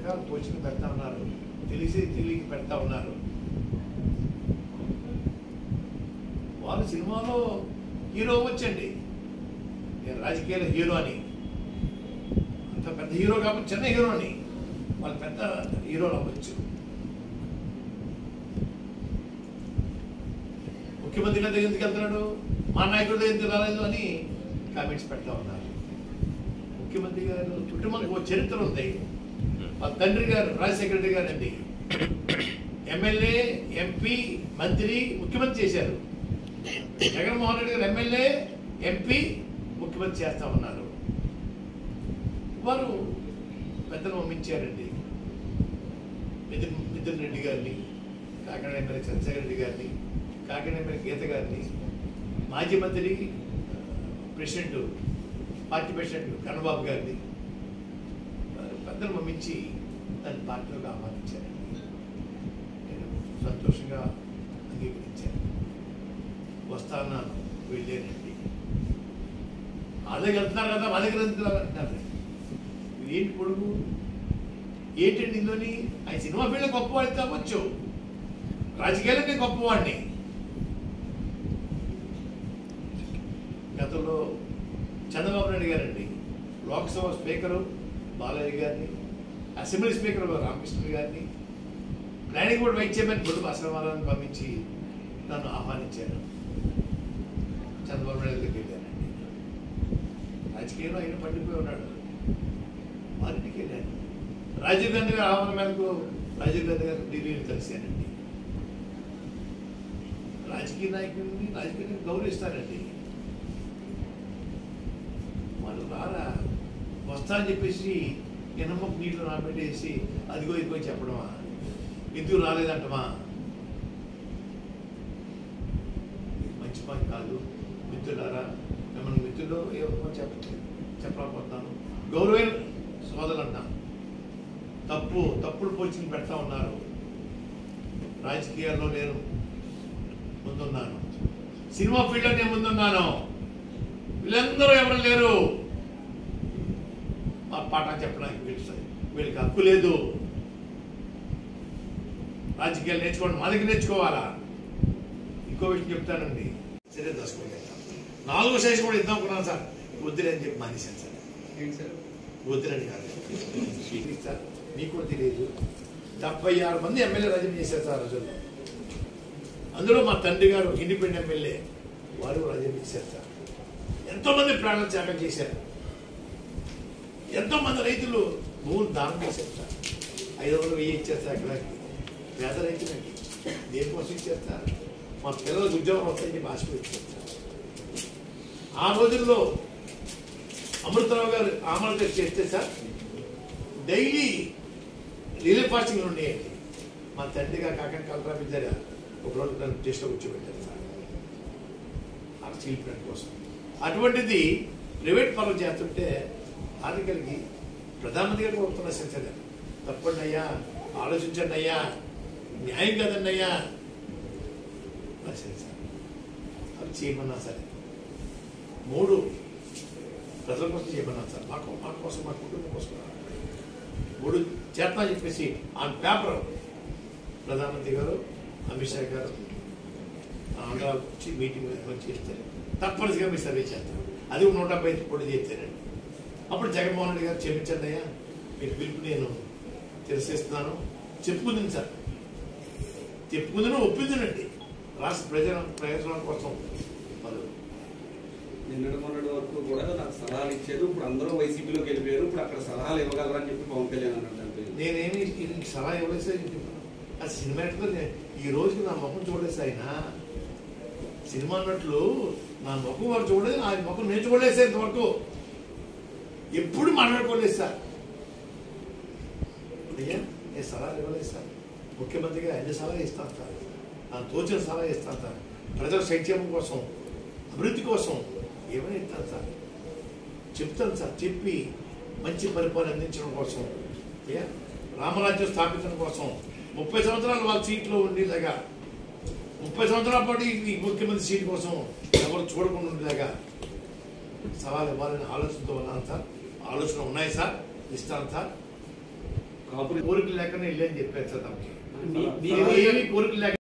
పథకాలు పోషణ పెడతా ఉన్నారు, తెలియక పెడతా ఉన్నారు. వాళ్ళు సినిమాలో హీరో వచ్చండి, నేను రాజకీయాల హీరో అని, అంత పెద్ద హీరో కాబట్టి చిన్న హీరో అని, వాళ్ళు పెద్ద హీరోలు అవ్వచ్చు. ముఖ్యమంత్రి గారి దగ్గర ఎందుకు వెళ్తున్నాడు, మా నాయకుడి దగ్గర ఎందుకు రాలేదు అని కామెంట్స్ పెడతా ఉన్నారు. ముఖ్యమంత్రి గారు చుట్టూ మనకు ఒక చరిత్ర ఉంది. మా తండ్రి గారు రాజశేఖర రెడ్డి గారు అండి ఎమ్మెల్యే, ఎంపీ, మంత్రి, ముఖ్యమంత్రి చేశారు. జగన్మోహన్ రెడ్డి గారు ఎమ్మెల్యే, ఎంపీ, ముఖ్యమంత్రి చేస్తా ఉన్నారు. వారు పెద్దలు పంపించారండి. మిథున్ రెడ్డి గారిని, కాకినాడ ఎమ్మెల్యే చంద్రశేఖర రెడ్డి గారిని, కాకినాడ ఎమ్మెల్యే గీత గారిని, మాజీ మంత్రి ప్రెసిడెంట్, పార్టీ ప్రెసిడెంట్ కన్నబాబు గారిని పెద్దలు పంపించి దాన్ని పార్టీలోకి ఆహ్వానించారండి. నేను సంతోషంగా అంగీకరించాను. వస్తాను, వెళ్ళానండి. అదే వెళ్తున్నారు కదా, మా దగ్గర అంటున్నారు. ఏంటి పొడుగు ఏంటండి ఇందులోని? ఆయన సినిమా ఫీల్డ్ గొప్పవాడికి కావచ్చు, రాజకీయాలకే గొప్పవాడిని. గతంలో చంద్రబాబు నాయుడు గారండి లోక్సభ స్పీకరు బాలయ్య గారిని, అసెంబ్లీ స్పీకర్ రామకృష్ణ గారిని, planning board vice chairman Boddu అసలవారాన్ని పంపించి నన్ను ఆహ్వానించారు. చంద్రబాబు నాయుడు దగ్గరికి వెళ్ళానండి. రాజకీయంలో ఆయన పడిపోయి ఉన్నాడు, వారింటికి వెళ్ళాను. రాజీవ్ గాంధీ గారి ఆహ్వానం మేరకు రాజీవ్ గాంధీ గారు ఢిల్లీని కలిశానండి. రాజకీయ నాయకుడిని రాజకీయాన్ని గౌరవిస్తారండి. వాళ్ళు రారా, వస్తా అని చెప్పేసి ఎనమ్మకు నీళ్ళు నాపెట్టేసి అదిగో ఇదిగో చెప్పడమా, ఎందుకు రాలేదంటమా, మంచి పని కాదు. మిత్రులారా, మిమ్మల్ని మిత్రులు ఏమో చెప్పలేకపోతున్నాను. గౌరవైన సోదరులు అంటాను. తప్పుడు పోస్టింగ్ పెడతా ఉన్నారు. రాజకీయాల్లో నేను ముందున్నాను, సినిమా ఫీల్డ్లో నేను ముందున్నాను. వీళ్ళందరూ ఎవరు లేరు మా పాఠ చెప్పడానికి. వీళ్ళకి హక్కు లేదు. రాజకీయాలు నేర్చుకోండి, మా దగ్గర నేర్చుకోవాలా. ఇంకో విషయం చెప్తానండి, సరే దర్శకులు 4వ సెషన్ కూడా ఇద్దాం అనుకున్నాను సార్, వద్దులేని చెప్పి మానేశాను సార్. వద్దులని కాదు సార్, మీకు కూడా తెలియదు. 76 మంది ఎమ్మెల్యే రాజీనామా చేశారు సార్ రోజుల్లో. అందులో మా తండ్రి గారు ఇండిపెండెంట్ ఎమ్మెల్యే, వారు రాజీనామా చేశారు సార్. ఎంతోమంది ప్రాణాలు త్యాగం చేశారు. ఎంతోమంది రైతులు భూములు దానం చేశారు సార్. 500 1000 ఇచ్చేస్తారు ఎకరాకి పేద రైతులకి. దేనికోసం ఇచ్చేస్తారు? మా పిల్లలకు ఉద్యోగం వస్తాయని చెప్పి ఆశపెట్టారు సార్. ఆ రోజుల్లో అమృతరావు గారు ఆమరణ చేస్తే సార్ డైలీ రిలే ఫాస్టింగ్ ఉండేయండి. మా తండ్రి గారు కాకినాడ కలెక్టర్ దగ్గర ఒకరోజు నన్ను టెస్ట్లో కూర్చోబెట్టారు సార్, ఆ స్టీల్ ప్లాంట్ కోసం. అటువంటిది ప్రైవేట్ పనులు చేస్తుంటే ఆర్థికలకి ప్రధానమంత్రి గారికి వస్తున్న సెన్సర్ తప్పండి అయ్యా, ఆలోచించండి అయ్యా, న్యాయం కదండి అయ్యా రాశారు సార్. అవి చేయమన్నా సరే 3 ప్రజల కోసం చేయమన్నా సార్, మా కోసం, మా కుటుంబం కోసం 3 చేస్తా చెప్పేసి ఆన్ పేపర్ ప్రధానమంత్రి గారు, అమిత్ షా గారు ఆంధ్ర వచ్చి మీటింగ్ చేస్తే తప్పనిసరిగా మీరు సర్వే చేస్తారు. అది 170 పోటీ చేస్తారండి. అప్పుడు జగన్మోహన్ రెడ్డి గారు క్షమించండి అయ్యా, మీరు పిలుపు నేను తిరస్కరిస్తున్నాను చెప్పుకుంది సార్. చెప్పుకుందని ఒప్పిందనండి రాష్ట్ర ప్రయోజనాల కోసం. నిన్నటి మొన్నటి వరకు కూడా నాకు సలహాలు ఇచ్చారు. ఇప్పుడు అందరూ వైసీపీలోకి వెళ్ళిపోయారు. ఇప్పుడు అక్కడ సలహాలు ఇవ్వగలరని చెప్పి పవన్ కళ్యాణ్ అన్నట్టు. నేనేమి సలహా ఇవ్వలేదు సార్. ఆ సినిమాటిక్లో ఈ రోజుకి నా ముఖం చూడలేదు ఆయన. సినిమా అన్నట్లు నా ముఖం వారు చూడలేదు, ఆయన ముఖం నేను చూడలేదు సార్. ఇంతవరకు ఎప్పుడు మాట్లాడుకోలేదు సార్. అయ్యా నేను సలహాలు ఇవ్వలేదు సార్. ముఖ్యమంత్రిగా అన్ని సలహా ఇస్తాను సార్, నాకు తోచిన సలహా ఇస్తాను సార్. ప్రజల సంక్షేమం కోసం, అభివృద్ధి కోసం ఏమైనా ఇస్తాను సార్, చెప్తాను సార్. చెప్పి మంచి పరిపాలన అందించడం కోసం, రామరాజ్యం స్థాపించడం కోసం 30 సంవత్సరాలు వాళ్ళ సీట్లో ఉండేలాగా, 30 సంవత్సరాల పాటు ఈ ముఖ్యమంత్రి సీట్ కోసం ఎవరు చూడకుండా ఉండేలాగా సవాలు ఇవ్వాలని ఆలోచనతో ఉన్నాను సార్. ఆలోచన ఉన్నాయి సార్, ఇస్తాను సార్. కాపు కోరికలు లేకుండా వెళ్ళని చెప్పారు సార్ తమకి మీ- ఏమి కోరికలు లేక